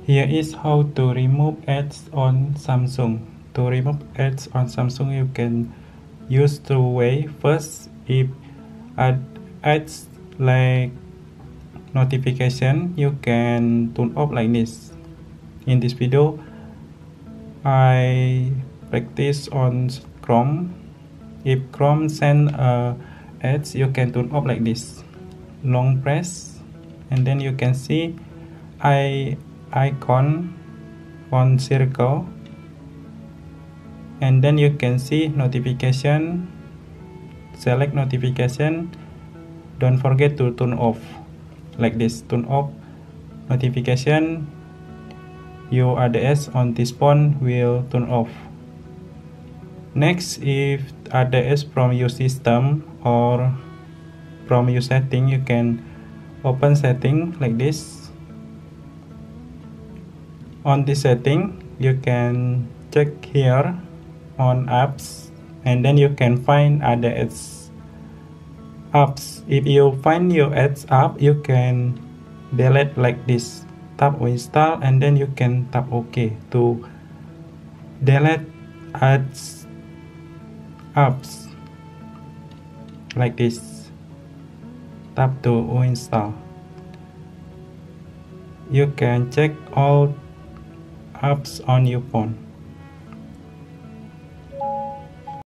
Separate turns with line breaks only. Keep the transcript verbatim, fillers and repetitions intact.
Here is how to remove ads on Samsung. To remove ads on Samsung, you can use two ways. First, if add ads like notification, you can turn off like this. In this video, I practice on Chrome. If Chrome send uh, ads, you can turn off like this. Long press, and then you can see I icon one circle, and then you can see notification. Select notification. Don't forget to turn off like this. Turn off notification. Your A D S on this phone will turn off. Next, if A D S from your system or from your setting, you can open setting like this. On this setting, you can check here on apps, and then you can find A D S apps. If you find your ads app, you can delete like this. Tap install, and then you can tap OK to delete ads apps like this. Tap to uninstall. You can check all apps on your phone.